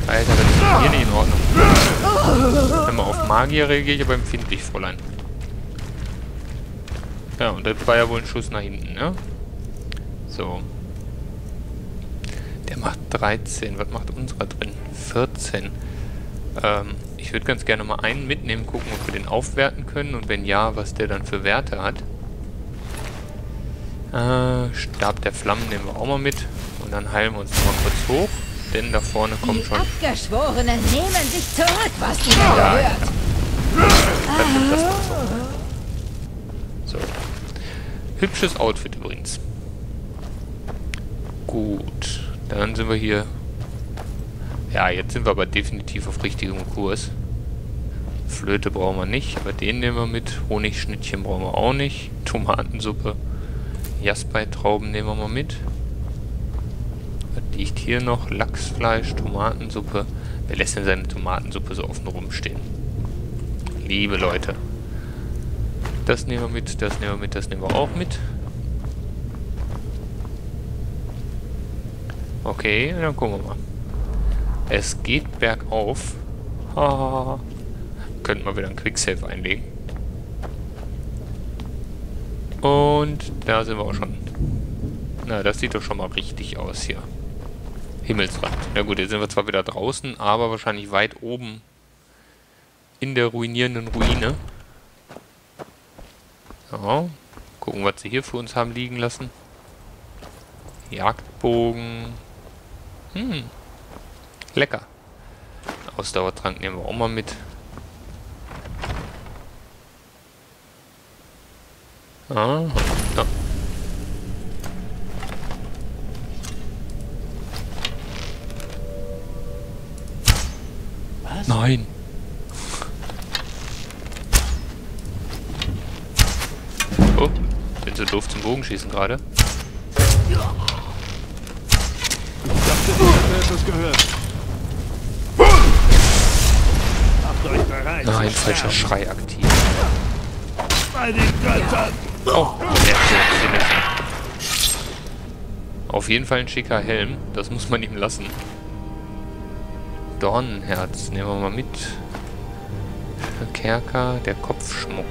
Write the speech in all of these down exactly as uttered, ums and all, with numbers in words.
Alter, das ist hier nicht in Ordnung. Wenn man auf Magier reagiert, aber empfindlich, Fräulein. Ja, und das war ja wohl ein Schuss nach hinten, ne? So. Der macht dreizehn. Was macht unserer drin? vierzehn. Ähm, ich würde ganz gerne mal einen mitnehmen, gucken, ob wir den aufwerten können. Und wenn ja, was der dann für Werte hat. Äh, Stab der Flammen nehmen wir auch mal mit. Und dann heilen wir uns mal kurz hoch. Denn da vorne kommen schon... Die Abgeschworenen nehmen sich zurück, was ihnen gehört. Ja, dann nimmt das mal so. So. Hübsches Outfit übrigens. Gut. Dann sind wir hier... Ja, jetzt sind wir aber definitiv auf richtigem Kurs. Flöte brauchen wir nicht, aber den nehmen wir mit. Honigschnittchen brauchen wir auch nicht. Tomatensuppe. Jaspertrauben nehmen wir mal mit. Was liegt hier noch? Lachsfleisch, Tomatensuppe. Wer lässt denn seine Tomatensuppe so offen rumstehen? Liebe Leute. Das nehmen wir mit, das nehmen wir mit, das nehmen wir auch mit. Okay, dann gucken wir mal. Es geht bergauf. Ah, könnten wir wieder ein Quicksave einlegen. Und da sind wir auch schon. Na, das sieht doch schon mal richtig aus hier. Himmelsrand. Na gut, jetzt sind wir zwar wieder draußen, aber wahrscheinlich weit oben in der ruinierenden Ruine. Ja, gucken, was sie hier für uns haben liegen lassen. Jagdbogen. Hm. Lecker. Ausdauertrank nehmen wir auch mal mit. Ah, ja. Was? Nein. Oh, bin so doof zum Bogenschießen gerade. Ich dachte, ich hätte etwas gehört. Macht euch bereit. Nein, falscher Schrei aktiv. Bei den Göttern. Oh, sehr schön. Auf jeden Fall ein schicker Helm. Das muss man ihm lassen. Dornenherz nehmen wir mal mit. Kerker, der Kopfschmuck.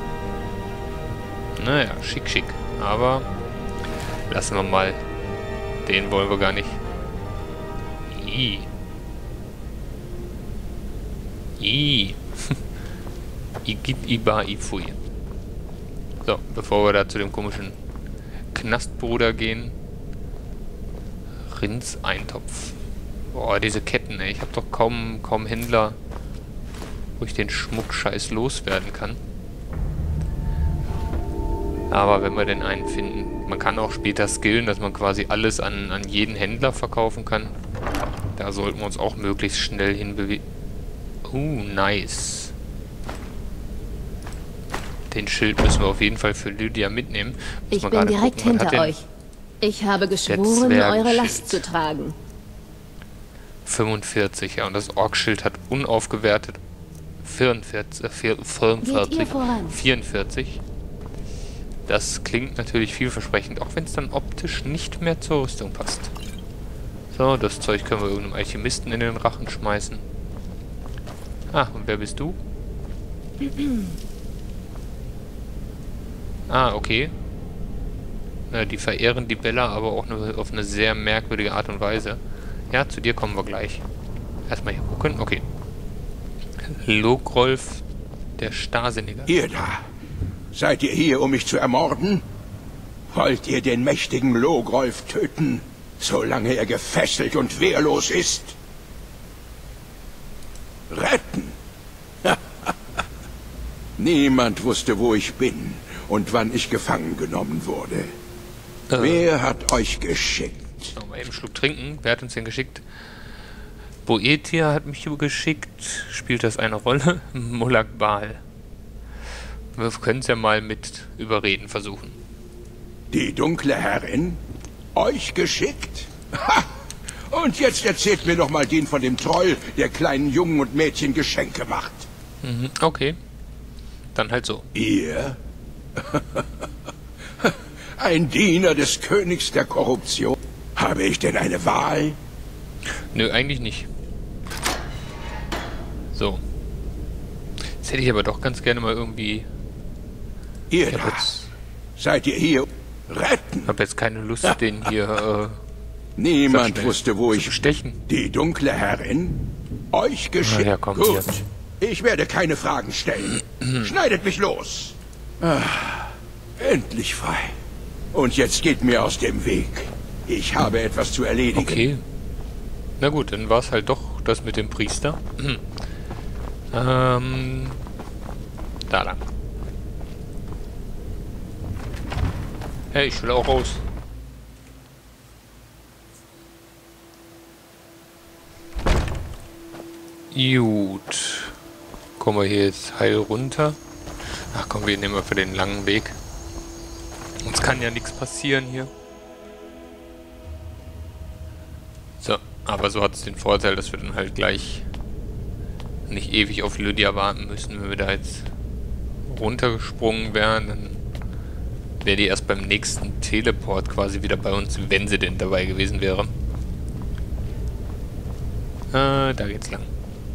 Naja, schick, schick. Aber lassen wir mal. Den wollen wir gar nicht. Ii. Ii. Igit Iba Ifui. So, bevor wir da zu dem komischen Knastbruder gehen. Rindseintopf. Boah, diese Ketten, ey. Ich habe doch kaum, kaum Händler, wo ich den Schmuckscheiß loswerden kann. Aber wenn wir denn einen finden, man kann auch später skillen, dass man quasi alles an, an jeden Händler verkaufen kann. Da sollten wir uns auch möglichst schnell hinbewegen. Uh, nice. Den Schild müssen wir auf jeden Fall für Lydia mitnehmen. Muss Ich bin direkt gucken, hinter euch. Ich habe geschworen, eure Last zu tragen. fünfundvierzig, ja, und das Orkschild hat unaufgewertet vierundvierzig, äh, vierundvierzig, Geht ihr voran? vierundvierzig. Das klingt natürlich vielversprechend, auch wenn es dann optisch nicht mehr zur Rüstung passt. So, das Zeug können wir irgendeinem Alchemisten in den Rachen schmeißen. Ah, und wer bist du? Ah, okay. Na, die verehren die Bella, aber auch nur auf eine sehr merkwürdige Art und Weise. Ja, zu dir kommen wir gleich. Erstmal hier gucken. Okay. Logrolf, der Starrsinnige. Ihr da. Seid ihr hier, um mich zu ermorden? Wollt ihr den mächtigen Logrolf töten, solange er gefesselt und wehrlos ist? Retten? Niemand wusste, wo ich bin und wann ich gefangen genommen wurde. Äh. Wer hat euch geschickt? So, mal eben einen Schluck trinken. Wer hat uns denn geschickt? Boetia hat mich geschickt. Spielt das eine Rolle? Molag Bal. Wir können es ja mal mit Überreden versuchen. Die dunkle Herrin? Euch geschickt? Ha! Und jetzt erzählt mir doch mal den von dem Troll, der kleinen Jungen und Mädchen Geschenke macht. Mhm, okay. Dann halt so. Ihr? Ein Diener des Königs der Korruption? Habe ich denn eine Wahl? Nö, eigentlich nicht. So. Jetzt hätte ich aber doch ganz gerne mal irgendwie... Ihr Ich da, habe jetzt, seid ihr hier? Retten! hab jetzt keine Lust, den hier Niemand schnell wusste, wo zu ich... bestechen. Die dunkle Herrin? Euch geschickt? Na ja, komm, Gut. hier. Ich werde keine Fragen stellen. Schneidet mich los. Ah, endlich frei. Und jetzt geht mir aus dem Weg. Ich habe etwas zu erledigen. Okay. Na gut, dann war es halt doch das mit dem Priester. ähm... Da lang. Hey, ich will auch raus. Gut. Kommen wir hier jetzt heil runter. Ach komm, wir nehmen mal für den langen Weg. Uns kann ja nichts passieren hier. So, aber so hat es den Vorteil, dass wir dann halt gleich nicht ewig auf Lydia warten müssen. Wenn wir da jetzt runtergesprungen wären, dann wäre die erst beim nächsten Teleport quasi wieder bei uns, wenn sie denn dabei gewesen wäre. Äh, da geht's lang.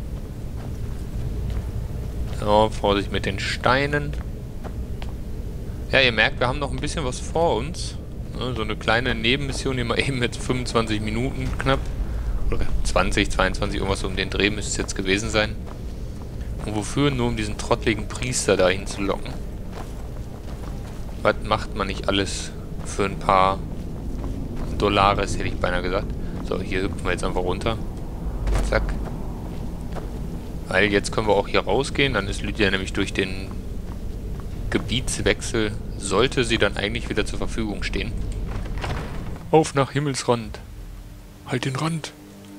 So, Vorsicht mit den Steinen. Ja, ihr merkt, wir haben noch ein bisschen was vor uns. Ne, so eine kleine Nebenmission, die mal eben mit fünfundzwanzig Minuten knapp. Oder zwanzig, zweiundzwanzig, irgendwas um den Dreh müsste es jetzt gewesen sein. Und wofür? Nur um diesen trottligen Priester dahin zu locken. Was macht man nicht alles für ein paar Dollares, hätte ich beinahe gesagt. So, hier hüpfen wir jetzt einfach runter. Zack. Weil jetzt können wir auch hier rausgehen. Dann ist Lydia nämlich durch den Gebietswechsel, sollte sie dann eigentlich wieder zur Verfügung stehen. Auf nach Himmelsrand. Halt den Rand.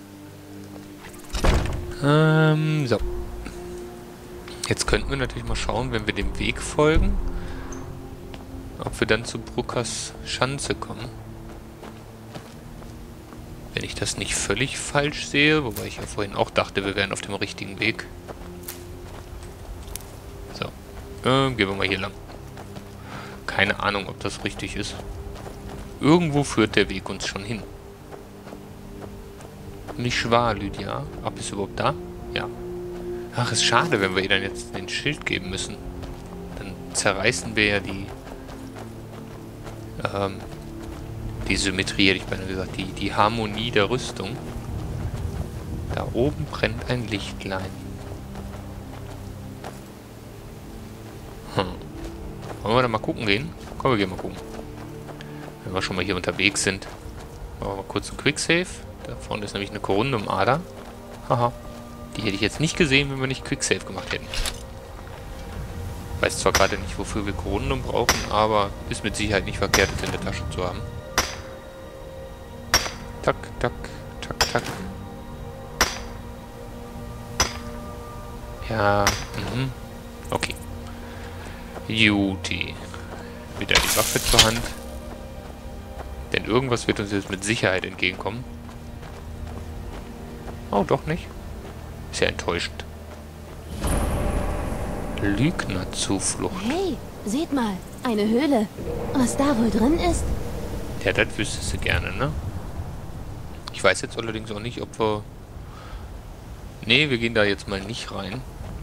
Ähm, so. Jetzt könnten wir natürlich mal schauen, wenn wir dem Weg folgen, ob wir dann zu Bruckers Schanze kommen. Wenn ich das nicht völlig falsch sehe, wobei ich ja vorhin auch dachte, wir wären auf dem richtigen Weg. So, ähm, gehen wir mal hier lang. Keine Ahnung, ob das richtig ist. Irgendwo führt der Weg uns schon hin. Nicht wahr, Lydia? Ab ist überhaupt da? Ja. Ach, ist schade, wenn wir ihr dann jetzt den Schild geben müssen. Dann zerreißen wir ja die... Ähm... Die Symmetrie, hätte ich beinahe gesagt. Die, die Harmonie der Rüstung. Da oben brennt ein Lichtlein. Hm. Wollen wir da mal gucken gehen? Komm, wir gehen mal gucken. Wenn wir schon mal hier unterwegs sind. Machen wir mal kurz einen Quicksave. Da vorne ist nämlich eine Corundum-Ader. Haha. Die hätte ich jetzt nicht gesehen, wenn wir nicht Quicksave gemacht hätten. Weiß zwar gerade nicht, wofür wir Corundum brauchen, aber ist mit Sicherheit nicht verkehrt, es in der Tasche zu haben. Tak, tak, tak, tak. Ja, mhm. Okay. Juti. Wieder die Waffe zur Hand. Denn irgendwas wird uns jetzt mit Sicherheit entgegenkommen. Oh, doch nicht. Ist ja enttäuschend. Lügnerzuflucht. Hey, seht mal, eine Höhle. Was da wohl drin ist? Ja, das wüsstest du gerne, ne? Ich weiß jetzt allerdings auch nicht, ob wir... Nee, wir gehen da jetzt mal nicht rein.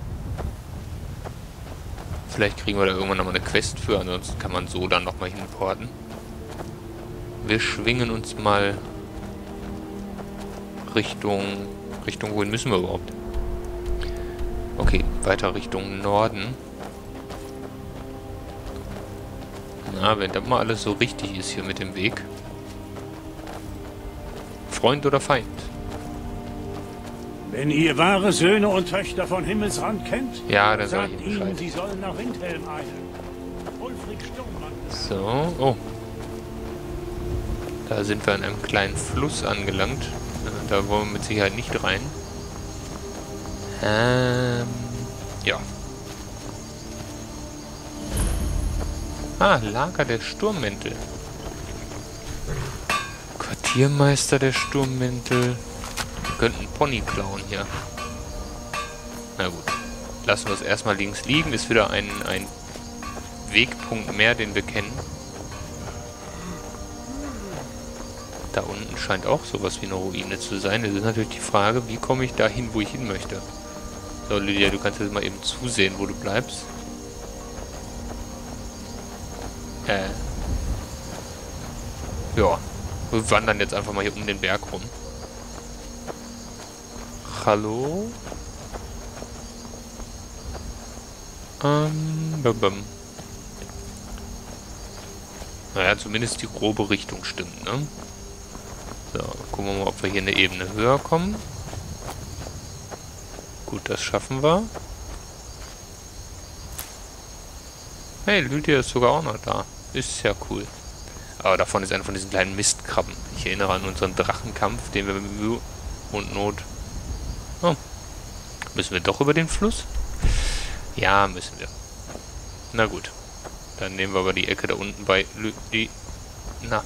Vielleicht kriegen wir da irgendwann nochmal eine Quest für, ansonsten kann man so dann nochmal hinporten. Wir schwingen uns mal Richtung... Richtung, wohin müssen wir überhaupt? Okay, weiter Richtung Norden. Na, wenn das mal alles so richtig ist hier mit dem Weg. Freund oder Feind? Wenn ihr wahre Söhne und Töchter von Himmelsrand kennt, ja, dann sag sagt ich Ihnen ihnen, Bescheid. sie sollen nach Windhelm eilen. Ulfric Sturmmann. So, oh. Da sind wir an einem kleinen Fluss angelangt. Da wollen wir mit Sicherheit nicht rein. Ähm, ja. Ah, Lager der Sturmmäntel. Quartiermeister der Sturmmäntel. Wir könnten Pony klauen hier. Na gut. Lassen wir es erstmal links liegen. Ist wieder ein, ein Wegpunkt mehr, den wir kennen. Da unten scheint auch sowas wie eine Ruine zu sein. Das ist natürlich die Frage, wie komme ich da hin, wo ich hin möchte. So, Lydia, du kannst jetzt mal eben zusehen, wo du bleibst. Äh. Ja. Wir wandern jetzt einfach mal hier um den Berg rum. Hallo? Ähm, bum, bum. Naja, zumindest die grobe Richtung stimmt, ne? So, gucken wir mal, ob wir hier eine Ebene höher kommen. Gut, das schaffen wir. Hey, Lydia ist sogar auch noch da. Ist ja cool. Aber davon ist einer von diesen kleinen Mistkrabben. Ich erinnere an unseren Drachenkampf, den wir mit Mühe und Not... Oh. Müssen wir doch über den Fluss? Ja, müssen wir. Na gut. Dann nehmen wir aber die Ecke da unten bei... Lü die... Na.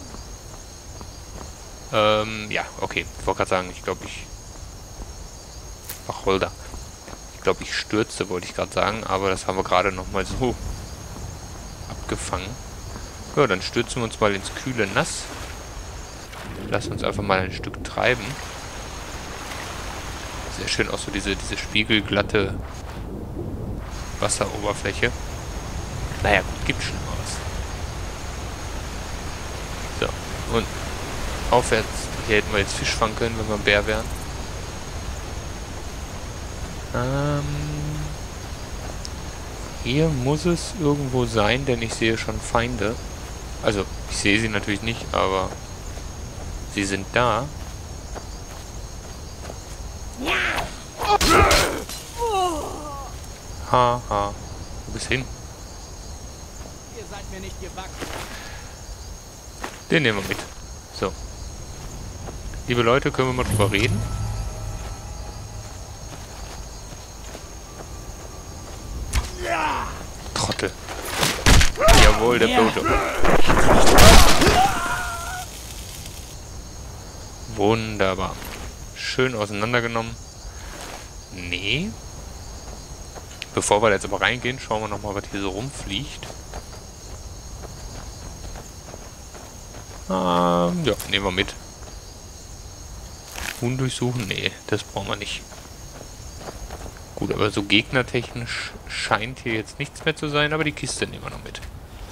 Ähm, ja, okay. Ich wollte gerade sagen, ich glaube, ich... Wacholder. Ich glaube, ich stürze, wollte ich gerade sagen, aber das haben wir gerade nochmal so abgefangen. Ja, dann stürzen wir uns mal ins kühle Nass. Lassen uns einfach mal ein Stück treiben. Sehr schön auch so diese, diese spiegelglatte Wasseroberfläche. Naja, gut, gibt Schlimmeres. So, und aufwärts. Hier hätten wir jetzt Fisch fangen können, wenn wir ein Bär wären. Ähm, hier muss es irgendwo sein, denn ich sehe schon Feinde. Also, ich sehe sie natürlich nicht, aber sie sind da. Haha, ha. Wo bist hin? Ihr seid mir nicht gewachsen. Den nehmen wir mit. So. Liebe Leute, können wir mal drüber reden? Trottel. Jawohl, der Blowjob. Wunderbar. Schön auseinandergenommen. Nee. Bevor wir da jetzt aber reingehen, schauen wir nochmal, was hier so rumfliegt. Ähm, ja, nehmen wir mit. Huhn durchsuchen? Nee, das brauchen wir nicht. Gut, aber so gegnertechnisch scheint hier jetzt nichts mehr zu sein, aber die Kiste nehmen wir noch mit.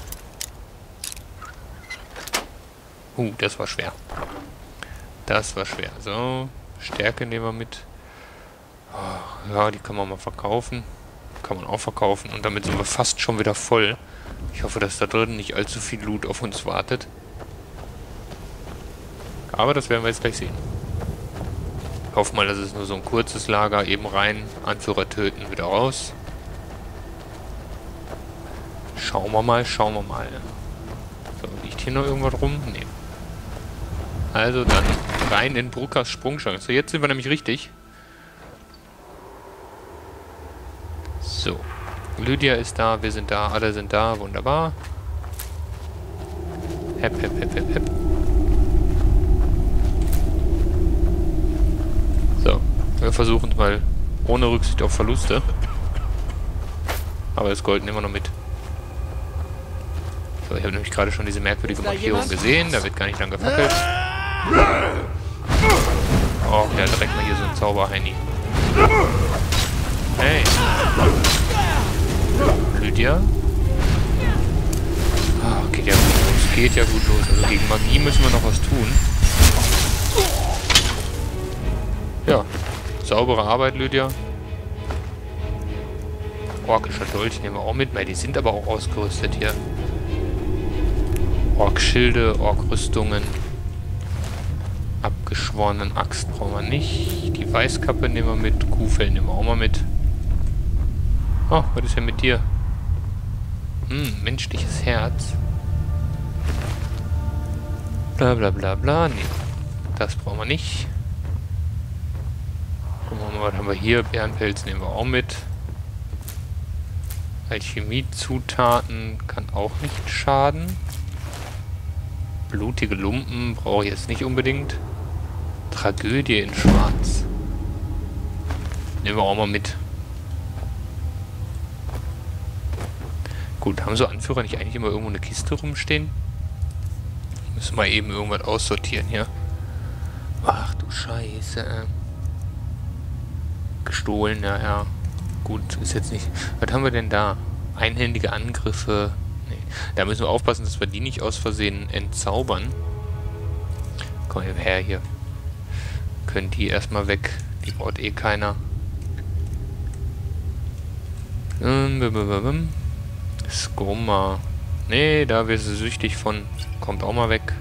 Uh, das war schwer. Das war schwer. So, Stärke nehmen wir mit. Oh, ja, die kann man mal verkaufen. Kann man auch verkaufen. Und damit sind wir fast schon wieder voll. Ich hoffe, dass da drin nicht allzu viel Loot auf uns wartet. Aber das werden wir jetzt gleich sehen. Ich hoffe mal, das ist nur so ein kurzes Lager. Eben rein, Anführer töten, wieder raus. Schauen wir mal, schauen wir mal. So, liegt hier noch irgendwas rum? Nee. Also dann rein in Bruckers Sprungchance. So, jetzt sind wir nämlich richtig. So. Lydia ist da, wir sind da, alle sind da. Wunderbar. Hep, hep, hep, hep, hep. So. Wir versuchen es mal ohne Rücksicht auf Verluste. Aber das Gold nehmen wir noch mit. So, ich habe nämlich gerade schon diese merkwürdige Markierung gesehen. Da wird gar nicht lang gefackelt. Oh, ja, direkt mal hier so ein Zauberheini. Hey. Lydia? Ah, geht ja gut los. Geht ja gut los. Also gegen Magie müssen wir noch was tun. Ja. Saubere Arbeit, Lydia. Orkischer Dolch nehmen wir auch mit. Die sind aber auch ausgerüstet hier. Orkschilde, Orkrüstungen. Abgeschworenen Axt brauchen wir nicht. Die Weißkappe nehmen wir mit. Kuhfell nehmen wir auch mal mit. Oh, was ist denn mit dir? Hm, menschliches Herz. Bla bla bla bla. Nee, das brauchen wir nicht. Gucken wir mal, was haben wir hier? Bärenpelz nehmen wir auch mit. Alchemiezutaten kann auch nicht schaden. Blutige Lumpen brauche ich jetzt nicht unbedingt. Tragödie in Schwarz. Nehmen wir auch mal mit. Gut, haben so Anführer nicht eigentlich immer irgendwo eine Kiste rumstehen? Müssen wir eben irgendwas aussortieren hier. Ach du Scheiße. Gestohlen, ja, ja. gut, ist jetzt nicht... Was haben wir denn da? Einhändige Angriffe. Nee. Da müssen wir aufpassen, dass wir die nicht aus Versehen entzaubern. Komm her hier. Können die erstmal weg. Die braucht eh keiner. Skummer. Nee, da wirst du süchtig von. Kommt auch mal weg.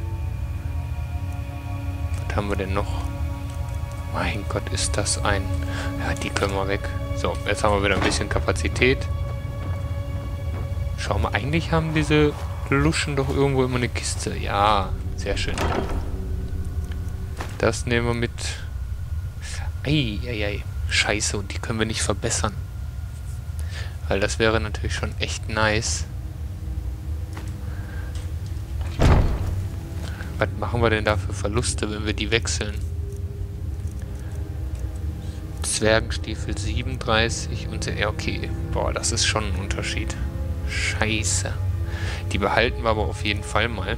Was haben wir denn noch? Mein Gott, ist das ein... Ja, die können wir weg. So, jetzt haben wir wieder ein bisschen Kapazität. Schau mal, eigentlich haben diese Luschen doch irgendwo immer eine Kiste. Ja, sehr schön. Das nehmen wir mit. Eieiei. Scheiße, und die können wir nicht verbessern. Weil das wäre natürlich schon echt nice. Was machen wir denn da für Verluste, wenn wir die wechseln? Zwergenstiefel siebenunddreißig und... Ja, okay. Boah, das ist schon ein Unterschied. Scheiße. Die behalten wir aber auf jeden Fall mal.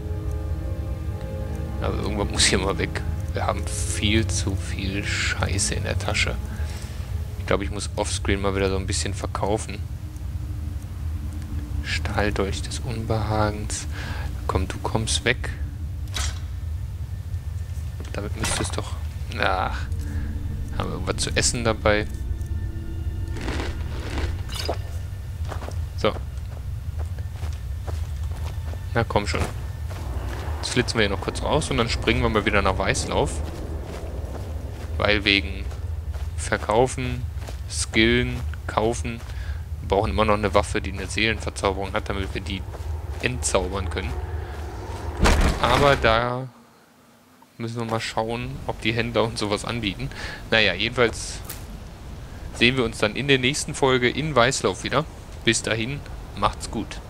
Aber irgendwann muss hier mal weg. Wir haben viel zu viel Scheiße in der Tasche. Ich glaube, ich muss offscreen mal wieder so ein bisschen verkaufen. Stahldolch des Unbehagens. Komm, du kommst weg. Damit müsste es doch... Ach, haben wir irgendwas zu essen dabei? So. Na komm schon. Jetzt flitzen wir hier noch kurz raus und dann springen wir mal wieder nach Weißlauf. Weil wegen Verkaufen, Skillen, Kaufen, wir brauchen immer noch eine Waffe, die eine Seelenverzauberung hat, damit wir die entzaubern können. Aber da müssen wir mal schauen, ob die Händler uns sowas anbieten. Naja, jedenfalls sehen wir uns dann in der nächsten Folge in Weißlauf wieder. Bis dahin, macht's gut.